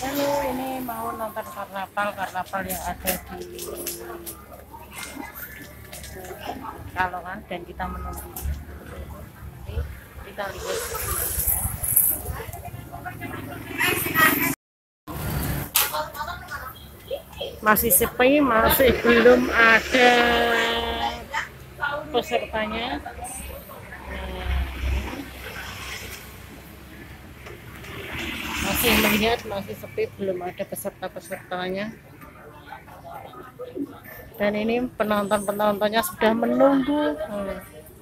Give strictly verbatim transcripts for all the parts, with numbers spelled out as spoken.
Halo, ini mau nonton karnaval karnaval yang ada di Kalongan dan kita menunggu. Nanti kita lihat videonya. Masih sepi, masih belum ada pesertanya. Masih melihat, masih sepi, belum ada peserta-pesertanya. Dan ini penonton-penontonnya sudah menunggu. Hmm.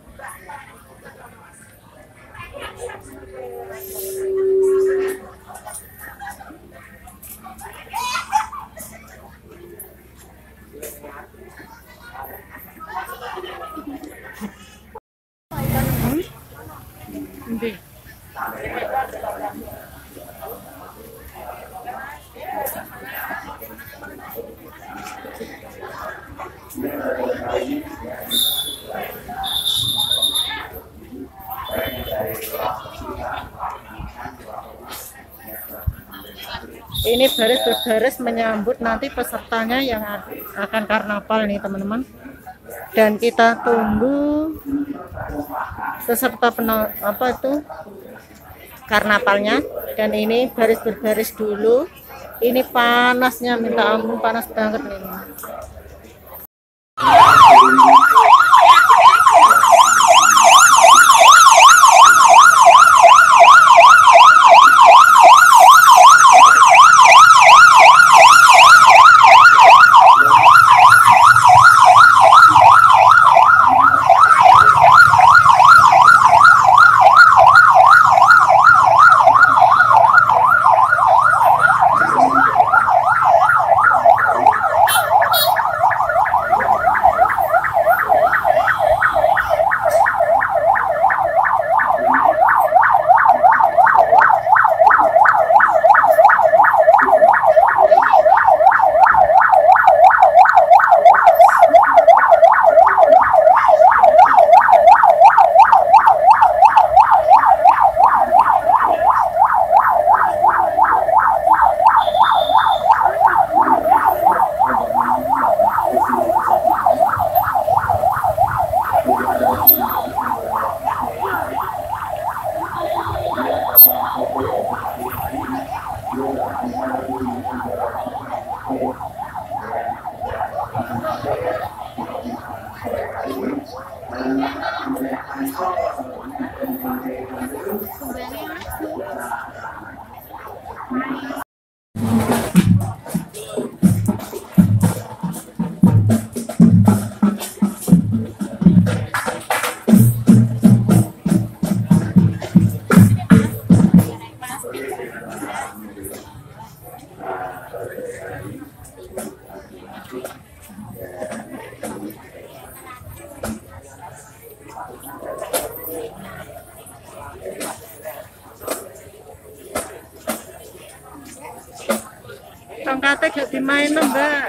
Hmm? Ini baris berbaris menyambut nanti pesertanya yang akan karnaval nih teman-teman, dan kita tunggu peserta penol apa itu karnavalnya. Dan ini baris berbaris dulu. Ini panasnya minta ampun, panas banget nih. Tongkatnya gak dimain loh mbak.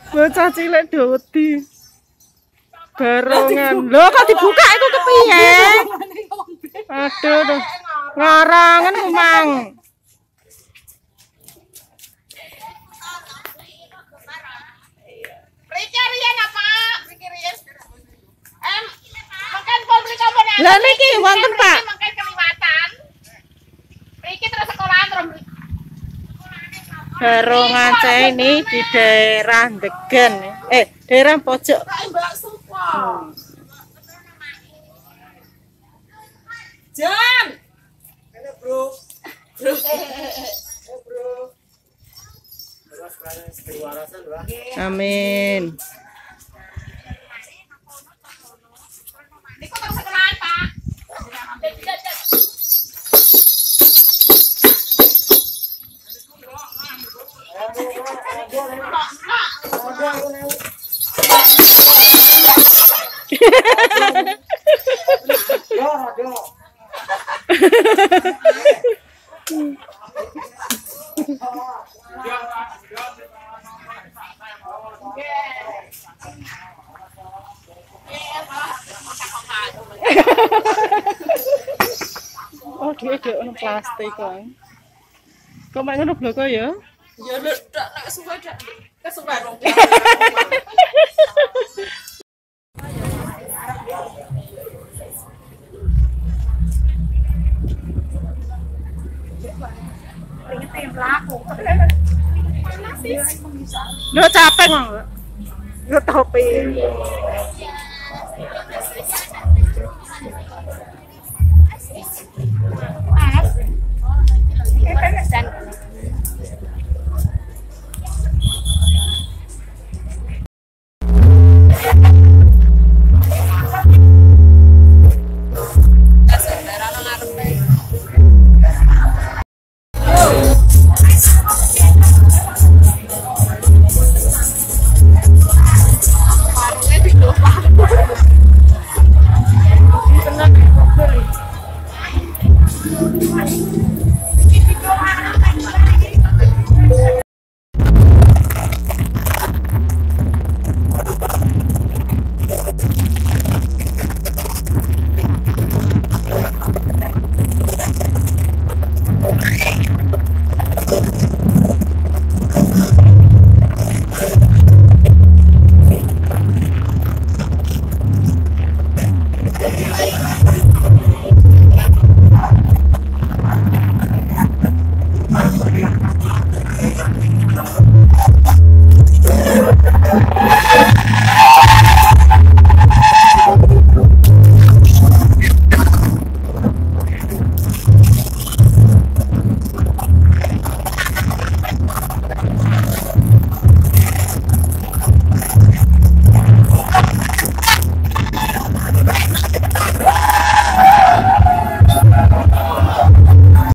Bocah cilik dodi. Barongan. Lho kok dibuka itu kepiye? Aduh, aduh. Ngarangan kumang. Lah niki wonten Pak. Barongan saya ini di daerah Degan, eh daerah pojok. Hmm. Jan. Ini bro. Bro. Bro. Amin. Oh, dia ada ono plastik kan. Kok mak ngono bloko ya? Ya ndak nek kesuwen dak. Kesuwen wong. Lo capek, Mang. Yo topi.